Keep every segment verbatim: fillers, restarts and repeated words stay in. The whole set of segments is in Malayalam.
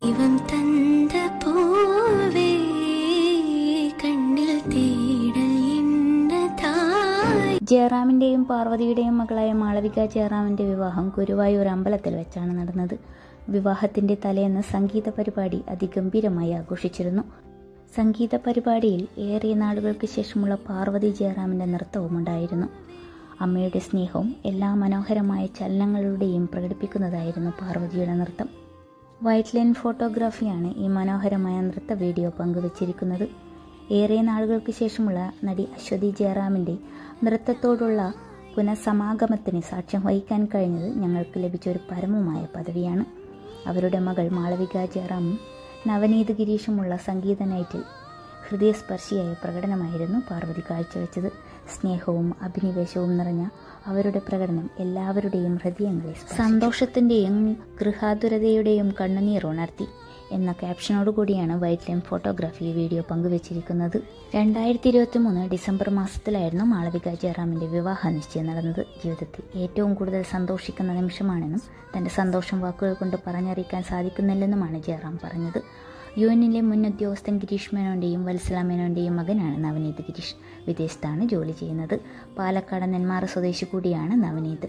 ജയറാമിൻ്റെയും പാർവതിയുടെയും മകളായ മാളവിക ജയറാമിൻ്റെ വിവാഹം ഗുരുവായൂർ അമ്പലത്തിൽ വെച്ചാണ് നടന്നത്. വിവാഹത്തിൻ്റെ തലേന്ന് സംഗീത പരിപാടി അതിഗംഭീരമായി ആഘോഷിച്ചിരുന്നു. സംഗീത പരിപാടിയിൽ ഏറെ നാളുകൾക്ക് ശേഷമുള്ള പാർവതി ജയറാമിൻ്റെ നൃത്തവും ഉണ്ടായിരുന്നു. അമ്മയുടെ സ്നേഹവും എല്ലാ മനോഹരമായ ചലനങ്ങളുടെയും പ്രകടിപ്പിക്കുന്നതായിരുന്നു പാർവതിയുടെ നൃത്തം. വൈറ്റ് ലൈൻ ഫോട്ടോഗ്രാഫിയാണ് ഈ മനോഹരമായ നൃത്ത വീഡിയോ പങ്കുവച്ചിരിക്കുന്നത്. ഏറെ നാളുകൾക്ക് ശേഷമുള്ള നടി അശ്വതി ജയറാമിൻ്റെ നൃത്തത്തോടുള്ള പുനഃസമാഗമത്തിന് സാക്ഷ്യം വഹിക്കാൻ കഴിഞ്ഞത് ഞങ്ങൾക്ക് ലഭിച്ച ഒരു പരമമായ പദവിയാണ്. അവരുടെ മകൾ മാളവിക ജയറാമും നവനീത് ഗിരീഷുമുള്ള സംഗീത നൈറ്റിൽ ഹൃദയസ്പർശിയായ പ്രകടനമായിരുന്നു പാർവതി കാഴ്ചവെച്ചത്. സ്നേഹവും അഭിനിവേശവും നിറഞ്ഞ അവരുടെ പ്രകടനം എല്ലാവരുടെയും ഹൃദയങ്ങളെ സന്തോഷത്തിൻ്റെയും ഗൃഹാതുരതയുടെയും കണ്ണുനീർ ഉണർത്തി എന്ന ക്യാപ്ഷനോടുകൂടിയാണ് വൈറ്റ് ലൈൻ ഫോട്ടോഗ്രാഫി വീഡിയോ പങ്കുവച്ചിരിക്കുന്നത്. രണ്ടായിരത്തി ഇരുപത്തി മൂന്ന് ഡിസംബർ മാസത്തിലായിരുന്നു മാളവിക ജയറാമിൻ്റെ വിവാഹ നിശ്ചയം നടന്നത്. ജീവിതത്തിൽ ഏറ്റവും കൂടുതൽ സന്തോഷിക്കുന്ന നിമിഷമാണെന്നും തൻ്റെ സന്തോഷം വാക്കുകൾ കൊണ്ട് പറഞ്ഞറിയിക്കാൻ സാധിക്കുന്നില്ലെന്നുമാണ് ജയറാം പറഞ്ഞത്. യു എന്നിലെ മുൻ ഉദ്യോഗസ്ഥൻ ഗിരീഷ് മേനോൻ്റെയും വത്സല മേനോൻ്റെയും മകനാണ് നവനീത് ഗിരീഷ്. വിദേശത്താണ് ജോലി ചെയ്യുന്നത്. പാലക്കാട് നെന്മാറ സ്വദേശി കൂടിയാണ് നവനീത്.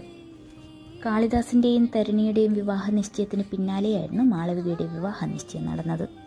കാളിദാസിൻ്റെയും തരുണിയുടെയും വിവാഹ നിശ്ചയത്തിന് പിന്നാലെയായിരുന്നു മാളവികയുടെ വിവാഹ നിശ്ചയം നടന്നത്.